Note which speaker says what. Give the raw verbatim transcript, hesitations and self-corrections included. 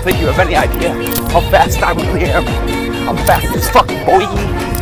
Speaker 1: think you have any idea how fast I really am. I'm fast as fuck, boy.